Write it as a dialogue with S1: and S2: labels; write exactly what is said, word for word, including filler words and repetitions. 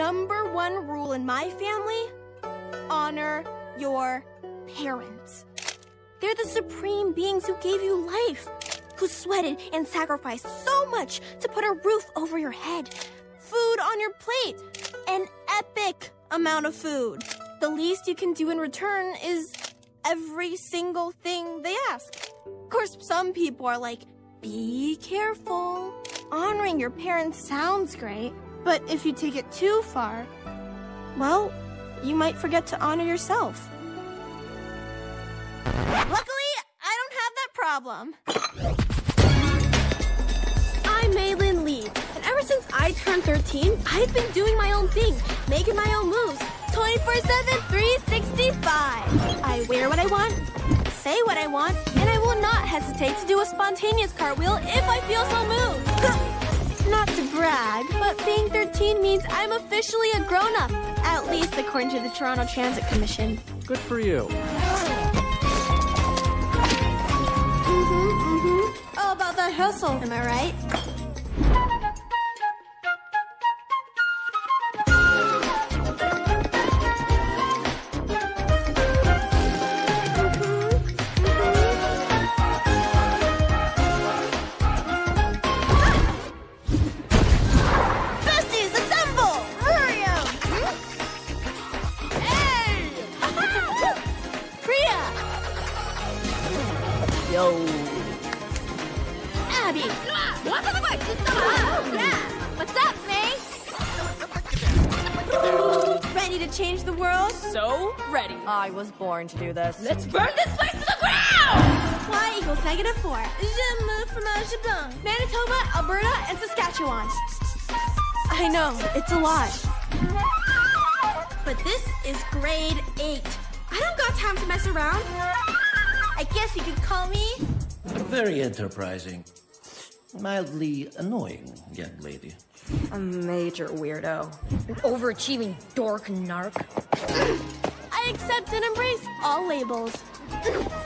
S1: number one rule in my family: honor your parents. They're the supreme beings who gave you life, who sweated and sacrificed so much to put a roof over your head, food on your plate, an epic amount of food. The least you can do in return is every single thing they ask. Of course, some people are like, be careful. Honoring your parents sounds great, but if you take it too far, well, you might forget to honor yourself. Luckily, I don't have that problem. I'm Maylin Lee, and ever since I turned thirteen, I've been doing my own thing, making my own moves, twenty-four seven, three sixty-five. I wear what I want, say what I want, and I will not hesitate to do a spontaneous cartwheel if I feel so moved. Not to brag, but being thirteen means I'm officially a grown-up, at least according to the Toronto Transit Commission.
S2: Good for you.
S1: All about that hustle, am I right? Besties, assemble! Hurry up! Hey! Priya!
S3: Yo.
S1: Abby! Yeah! What's up, May? Ready to change the world?
S3: So ready. I was born to do this.
S4: Let's burn this place to the ground!
S1: Y equals negative four. Je me fromage blanc. Manitoba, Alberta, and Saskatchewan. I know, it's a lot. But this is grade eight. I don't got time to mess around. I guess you could call me...
S5: Very enterprising. Mildly annoying, young lady.
S3: A major weirdo.
S4: An overachieving dork narc.
S1: I accept and embrace all labels.